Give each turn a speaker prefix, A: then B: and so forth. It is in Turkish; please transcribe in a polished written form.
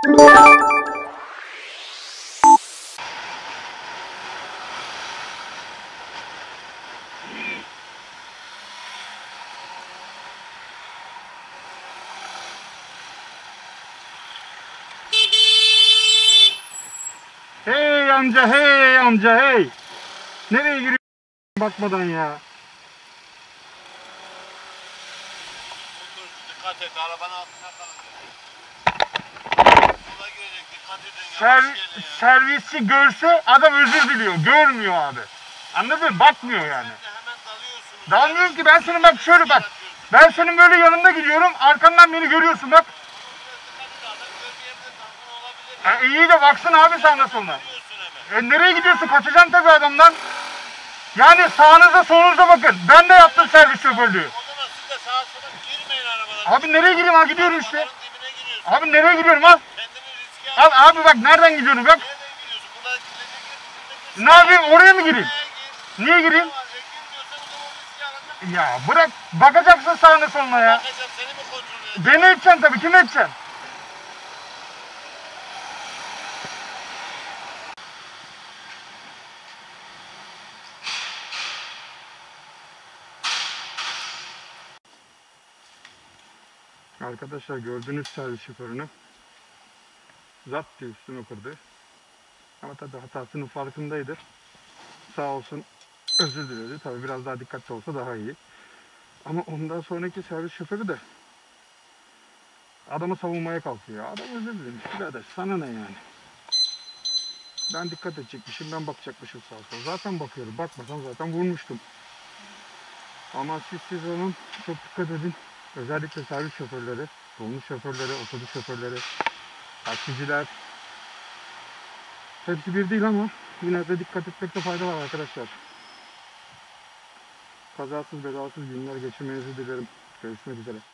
A: Hey amca, hey amca, hey. Nereye giriyorsun bakmadan ya?
B: Dikkat et, arabanın altına kalın. Sola girecek, dikkat edin ya.
A: Servisçi görse adam özür diliyor, görmüyor abi. Anladın mı? Bakmıyor yani.
B: Sen de hemen dalıyorsunuz.
A: Dalmıyorum ki, ben senin bak şöyle bak. Ben senin böyle yanında gidiyorum, arkandan beni görüyorsun bak. İyi de baksana abi sağına soluna. Nereye gidiyorsun? Kaçacaksın tabii adamdan. Yani sağınıza solunuza bakın. Ben de yaptım servis şoförlüğü.
B: O zaman siz de sağa sola girmeyin arabadan.
A: Abi nereye gireyim? Ha gidiyorum işte.
B: Arabanın dibine giriyorsun.
A: Abi nereye gidiyorum ha?
B: Kendini riske al.
A: Al abi bak nereden gidiyorum bak.
B: Nereden giriyorsun? Buradan gidecek.
A: Ne yapayım? Oraya mı gireyim?
B: Gir.
A: Niye gireyim?
B: Gir diyorsan o zaman riske alacaksın.
A: Ya bırak. Bakacaksın sağına soluna ya.
B: Bakacağım, seni mi kontrol edeceğim?
A: Beni edeceksin tabii. Kimi edeceksin? Arkadaşlar gördüğünüz servis şoförünü zat diye üstüme kırdı. Ama tabii hatasının farkındaydı. Sağ olsun özür diledi. Tabii biraz daha dikkatli olsa daha iyi. Ama ondan sonraki servis şoförü de adamı savunmaya kalkıyor. Adam özür dilemiş. Birader sana ne yani? Ben dikkat edecekmişim, ben bakacakmışım sağa sola. Zaten bakıyorum. Bakmasam zaten vurmuştum. Ama siz onun çok dikkat edin. Özellikle servis şoförleri, dolmuş şoförleri, otobüs şoförleri, taksiciler. Hepsi bir değil ama yine de dikkat etmekte fayda var arkadaşlar. Kazasız belasız günler geçirmenizi dilerim. Görüşmek üzere.